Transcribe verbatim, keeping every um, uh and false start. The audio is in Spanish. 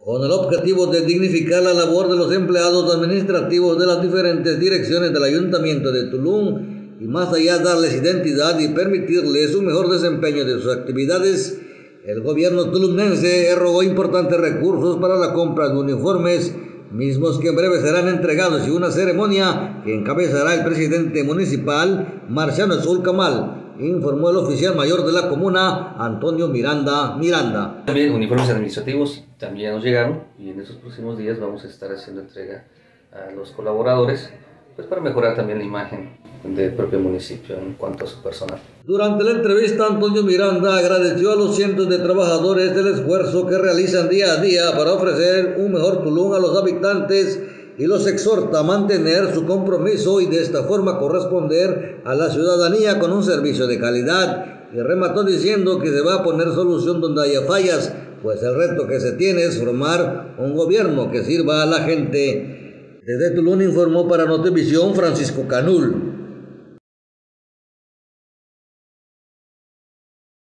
con el objetivo de dignificar la labor de los empleados administrativos de las diferentes direcciones del Ayuntamiento de Tulum y más allá darles identidad y permitirles un mejor desempeño de sus actividades. El gobierno tulumnense erogó importantes recursos para la compra de uniformes, mismos que en breve serán entregados y una ceremonia que encabezará el presidente municipal, Marciano Zulcamal, informó el oficial mayor de la comuna, Antonio Miranda Miranda. También uniformes administrativos también nos llegaron y en estos próximos días vamos a estar haciendo entrega a los colaboradores, pues para mejorar también la imagen del propio municipio en cuanto a su personal. Durante la entrevista, Antonio Miranda agradeció a los cientos de trabajadores del esfuerzo que realizan día a día para ofrecer un mejor Tulum a los habitantes y los exhorta a mantener su compromiso y de esta forma corresponder a la ciudadanía con un servicio de calidad, y remató diciendo que se va a poner solución donde haya fallas, pues el reto que se tiene es formar un gobierno que sirva a la gente. Desde Tulum informó para Notivisión Francisco Canul.